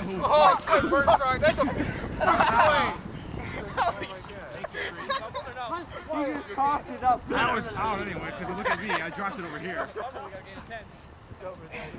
Oh, good Burnside. That's a swing. He just tossed it up. I was out anyway, because look at me, I dropped it over here.